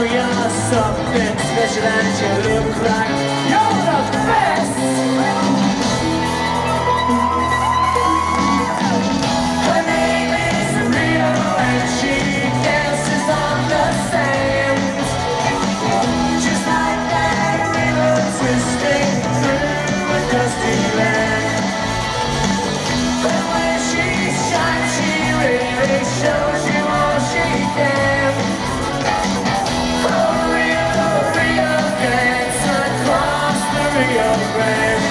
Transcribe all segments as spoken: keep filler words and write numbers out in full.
you're something special and you look like you're the best. Her name is Rio and she dances on the sand, just like that river twisting through a dusty land. But when she shines, she really shows you all she can. Oh, Rio, Rio, dance across the Rio Grande.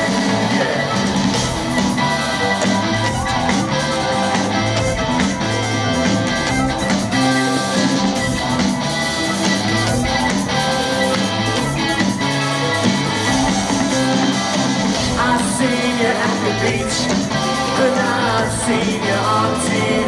I've seen you at the beach, but now I've seen you on T V.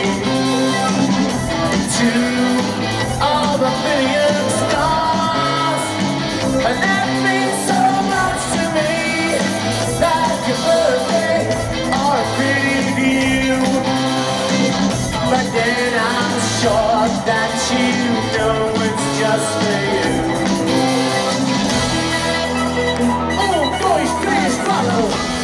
To all the million stars, and that means so much to me, like your birthday or a pretty view. But then I'm sure that you know it's just for you. Un, dos, tres, cuatro.